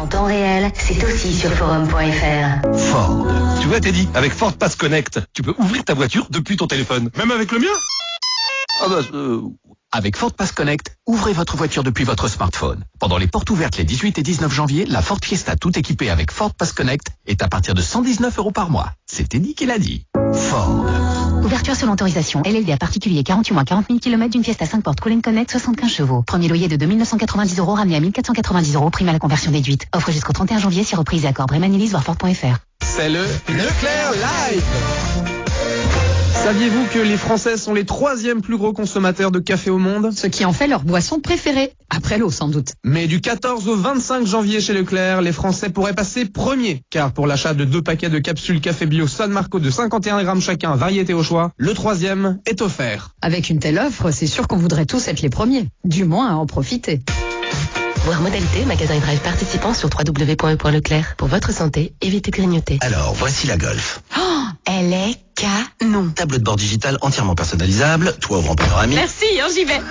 En temps réel, c'est aussi sur forum.fr. Ford. Tu vois, Teddy, avec Ford Pass Connect, tu peux ouvrir ta voiture depuis ton téléphone. Même avec le mien? Avec Ford Pass Connect, ouvrez votre voiture depuis votre smartphone. Pendant les portes ouvertes les 18 et 19 janvier, la Ford Fiesta tout équipée avec Ford Pass Connect est à partir de 119 € par mois. C'est Teddy qui l'a dit. Ford. Ouverture selon autorisation. LLD à particulier 48 mois, 40 000 km d'une Fiesta 5 portes Cool & Connect, 75 chevaux. Premier loyer de 2 990 € ramené à 1 490 €, prime à la conversion déduite. Offre jusqu'au 31 janvier si reprise et accord Brémanélis voir Ford.fr. C'est le Leclerc Live. Saviez-vous que les Français sont les 3e plus gros consommateurs de café au monde? Ce qui en fait leur boisson préférée. Après l'eau, sans doute. Mais du 14 au 25 janvier chez Leclerc, les Français pourraient passer premiers. Car pour l'achat de 2 paquets de capsules café bio San Marco de 51 grammes chacun, variété au choix, le 3e est offert. Avec une telle offre, c'est sûr qu'on voudrait tous être les premiers. Du moins à en profiter. Voir modalité, magasin et drive participant sur www.e.leclerc. Pour votre santé, évitez de grignoter. Alors, voici la Golf. Oh, elle est canon. Tableau de bord digital entièrement personnalisable, toit ouvrant panoramique. Merci, j'y vais.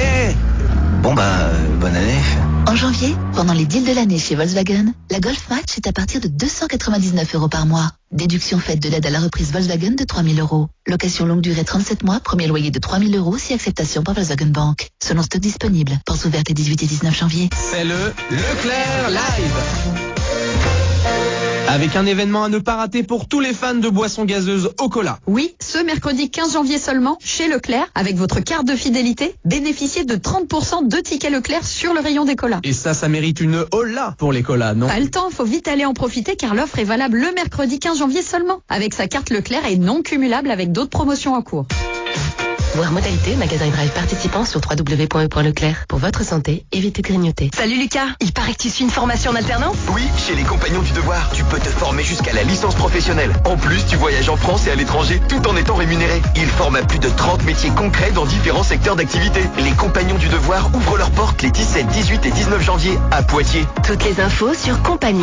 Bon bonne année. En janvier, pendant les deals de l'année chez Volkswagen, la Golf Match est à partir de 299 € par mois. Déduction faite de l'aide à la reprise Volkswagen de 3 000 €. Location longue durée 37 mois, premier loyer de 3 000 € si acceptation par Volkswagen Bank. Selon stock disponible. Portes ouvertes les 18 et 19 janvier. C'est le Leclerc Live. Avec un événement à ne pas rater pour tous les fans de boissons gazeuses au cola. Oui, ce mercredi 15 janvier seulement, chez Leclerc, avec votre carte de fidélité, bénéficiez de 30% de tickets Leclerc sur le rayon des colas. Et ça mérite une hola pour les colas, non? Pas le temps, faut vite aller en profiter car l'offre est valable le mercredi 15 janvier seulement. Avec sa carte Leclerc et non cumulable avec d'autres promotions en cours. Voir modalité, magasin et drive participant sur www.e.leclerc. Pour votre santé, évitez de grignoter. Salut Lucas, il paraît que tu suis une formation en alternance? Oui, chez les Compagnons du Devoir, tu peux te former jusqu'à la licence professionnelle. En plus, tu voyages en France et à l'étranger tout en étant rémunéré. Ils forment à plus de 30 métiers concrets dans différents secteurs d'activité. Les Compagnons du Devoir ouvrent leurs portes les 17, 18 et 19 janvier à Poitiers. Toutes les infos sur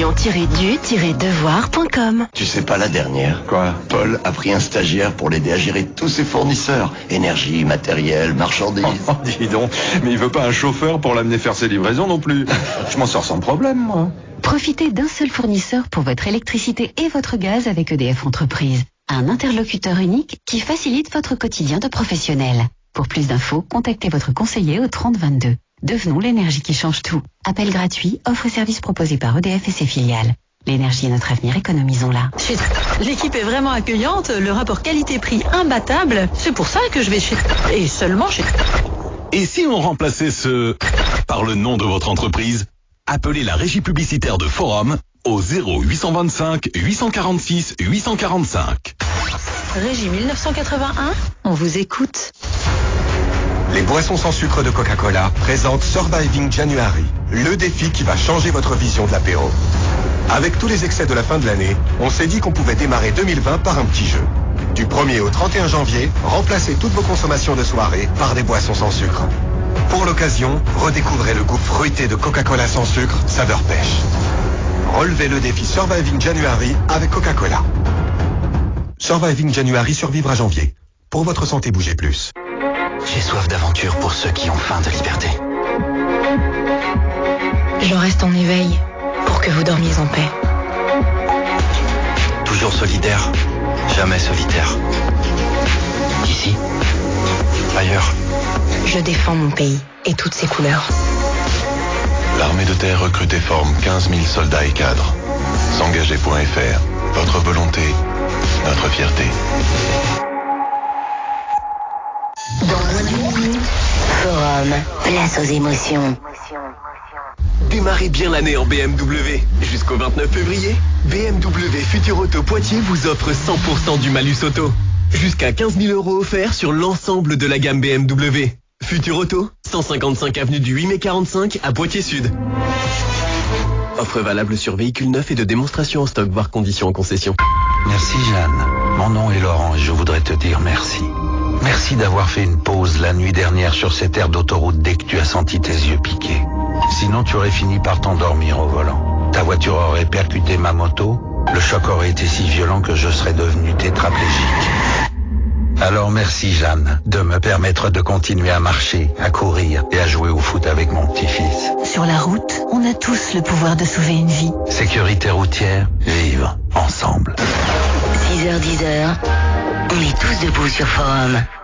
compagnon-du-devoir.com. Tu sais pas la dernière? Quoi? Paul a pris un stagiaire pour l'aider à gérer tous ses fournisseurs. Énergie, matériel, marchandises. Oh, dis donc, mais il veut pas un chauffeur pour l'amener faire ses livraisons non plus. Je m'en sors sans problème, moi. Profitez d'un seul fournisseur pour votre électricité et votre gaz avec EDF Entreprise. Un interlocuteur unique qui facilite votre quotidien de professionnel. Pour plus d'infos, contactez votre conseiller au 30 22. Devenons l'énergie qui change tout. Appel gratuit, offre et service proposé par EDF et ses filiales. L'énergie est notre avenir, économisons-la. L'équipe est vraiment accueillante, le rapport qualité-prix imbattable. C'est pour ça que je vais chez... Et seulement chez... Et si on remplaçait ce par le nom de votre entreprise? Appelez la régie publicitaire de Forum au 0825 846 845. Régie 1981, on vous écoute. Les boissons sans sucre de Coca-Cola présentent Surviving January, le défi qui va changer votre vision de l'apéro. Avec tous les excès de la fin de l'année, on s'est dit qu'on pouvait démarrer 2020 par un petit jeu. Du 1er au 31 janvier, remplacez toutes vos consommations de soirée par des boissons sans sucre. Pour l'occasion, redécouvrez le goût fruité de Coca-Cola sans sucre, saveur pêche. Relevez le défi Surviving January avec Coca-Cola. Surviving January survivra janvier. Pour votre santé, bougez plus. J'ai soif d'aventure pour ceux qui ont faim de liberté. Je reste en éveil pour que vous dormiez en paix. Toujours solidaire, jamais solitaire. Ici, ailleurs. Je défends mon pays et toutes ses couleurs. L'armée de terre recrute et forme 15 000 soldats et cadres. S'engager.fr. Votre volonté, notre fierté. Forum, place aux émotions. Démarrez bien l'année en BMW. Jusqu'au 29 février, BMW Futur Auto Poitiers vous offre 100% du malus auto. Jusqu'à 15 000 € offerts sur l'ensemble de la gamme BMW. Futur Auto, 155 avenue du 8 mai 45 à Poitiers Sud. Offre valable sur véhicules neufs et de démonstration en stock, voire conditions en concession. Merci Jeanne. Mon nom est Laurent et je voudrais te dire merci. Merci d'avoir fait une pause la nuit dernière sur cette aire d'autoroute dès que tu as senti tes yeux piquer. Sinon tu aurais fini par t'endormir au volant. Ta voiture aurait percuté ma moto. Le choc aurait été si violent que je serais devenu tétraplégique. Alors merci Jeanne de me permettre de continuer à marcher, à courir et à jouer au foot avec mon petit-fils. Sur la route, on a tous le pouvoir de sauver une vie. Sécurité routière, vivre ensemble. 6h-10h, on est tous debout sur Forum.